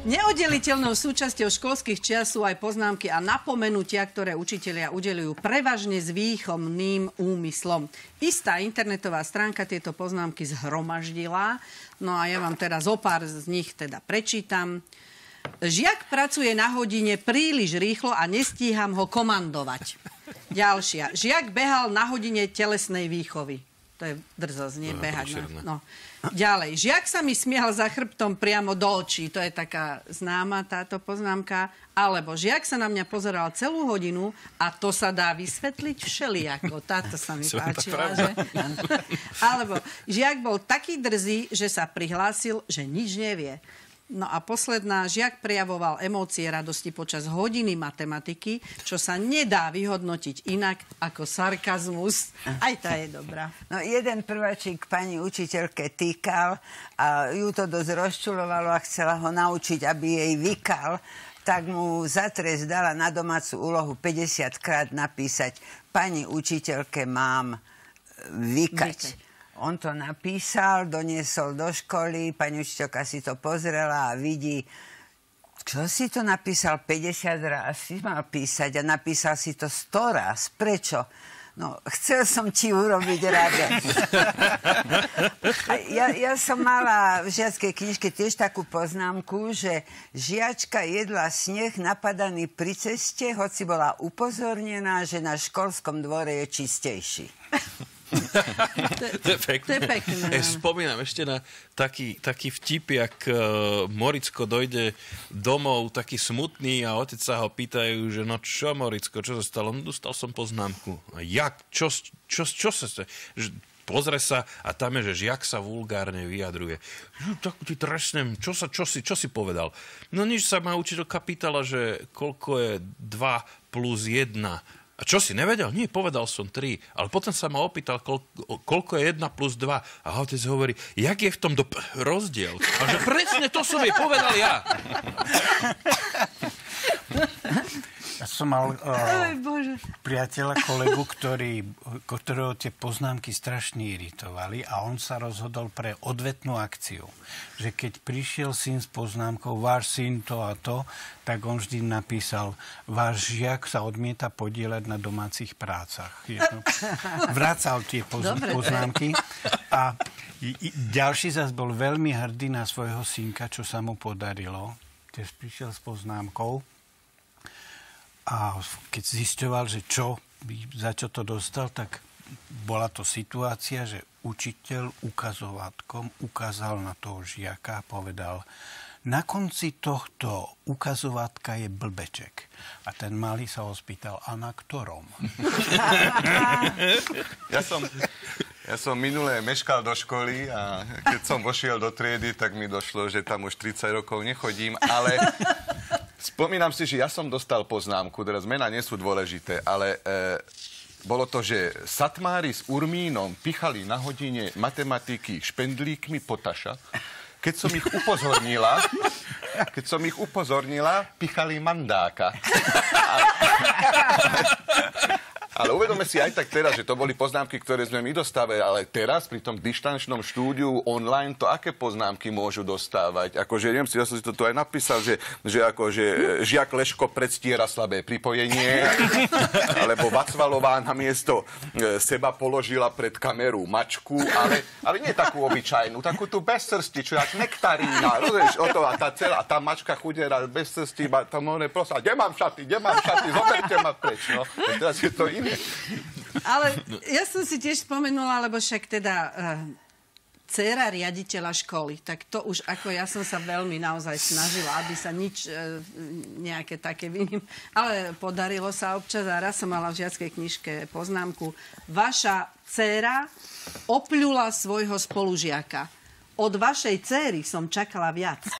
Neoddeliteľnou súčasťou školských čias sú aj poznámky a napomenutia, ktoré učitelia udeľujú prevažne s výchovným úmyslom. Istá internetová stránka tieto poznámky zhromaždila, no a ja vám teraz pár z nich teda prečítam. Žiak pracuje na hodine príliš rýchlo a nestíham ho komandovať. Ďalšia. Žiak behal na hodine telesnej výchovy. To je drzosť, nie behať. No. Ďalej. Žiak sa mi smial za chrbtom priamo do očí. To je taká známa táto poznámka. Alebo žiak sa na mňa pozeral celú hodinu a to sa dá vysvetliť všelijako. Táto sa mi páčila, že? Alebo žiak bol taký drzý, že sa prihlásil, že nič nevie. No a posledná, žiak prejavoval emócie radosti počas hodiny matematiky, čo sa nedá vyhodnotiť inak ako sarkazmus. Aj tá je dobrá. No jeden prváčik pani učiteľke týkal a ju to dosť rozčulovalo a chcela ho naučiť, aby jej vykal, tak mu za trest dala na domácu úlohu 50 krát napísať: pani učiteľke, mám vykať. On to napísal, doniesol do školy, pani učiteľka si to pozrela a vidí, čo si to napísal 50 raz, si mal písať a napísal si to 100 raz. Prečo? No, chcel som ti urobiť radosť. Ja som mala v žiackej knižke tiež takú poznámku, že žiačka jedla sneh napadaný pri ceste, hoci bola upozornená, že na školskom dvore je čistejší. To je pekné. Spomínam ešte na taký vtip, jak Moricko dojde domov taký smutný a otec sa ho pýtajú, že no čo Moricko, čo sa stalo? No, dostal som poznámku. A jak? Čo sa stalo? Pozrie sa a tam je, že žiak sa vulgárne vyjadruje. Tak ti trestnem, čo si povedal? No nič, sa ma učiteľka pýtala, že koľko je 2 plus 1. A čo si nevedel? Nie, povedal som 3. Ale potom sa ma opýtal, koľko je 1 plus 2. A otec hovorí, jak je v tom rozdiel? A že presne to som jej povedal ja. Ja som mal priateľa, kolegu, ktorého tie poznámky strašne iritovali a on sa rozhodol pre odvetnú akciu. Že keď prišiel syn s poznámkou váš syn to a to, tak on vždy napísal, váš žiak sa odmieta podieľať na domácich prácach. Vracal tie poznámky a ďalší zas bol veľmi hrdý na svojho synka, čo sa mu podarilo. Tiež prišiel s poznámkou. A keď zisťoval, že za čo to dostal, tak bola to situácia, že učiteľ ukazovátkom ukázal na toho žiaka a povedal, na konci tohto ukazovátka je blbeček. A ten malý sa ho spýtal, a na ktorom? Ja som minulé meškal do školy a keď som vošiel do triedy, tak mi došlo, že tam už 30 rokov nechodím, ale spomínam si, že ja som dostal poznámku, teraz mená nie sú dôležité, ale bolo to, že satmári s Urmínom pichali na hodine matematiky špendlíkmi potaša. Keď som ich upozornila, pichali mandáka. Ale uvedome si aj tak teraz, že to boli poznámky, ktoré sme my dostávali, ale teraz pri tom dištančnom štúdiu online, to aké poznámky môžu dostávať? Akože, neviem si, ja som si to tu aj napísal, že akože žiak Leško predstiera slabé pripojenie, alebo Vacvalová namiesto seba položila pred kameru mačku, ale nie takú obyčajnú, takú tú bez srsti, čo jak nektarína, rozumieš, o to a tá mačka chudera bez srsti, tam on prosila, kde mám šaty, zoberte ma preč, no. Teraz je to iné. Ale ja som si tiež spomenula, lebo však teda dcéra riaditeľa školy, tak to už ako ja som sa veľmi naozaj snažila, aby sa nič nejaké také vyním. Ale podarilo sa občas a raz som mala v žiackej knižke poznámku. Vaša dcéra opľula svojho spolužiaka. Od vašej dcéry som čakala viac.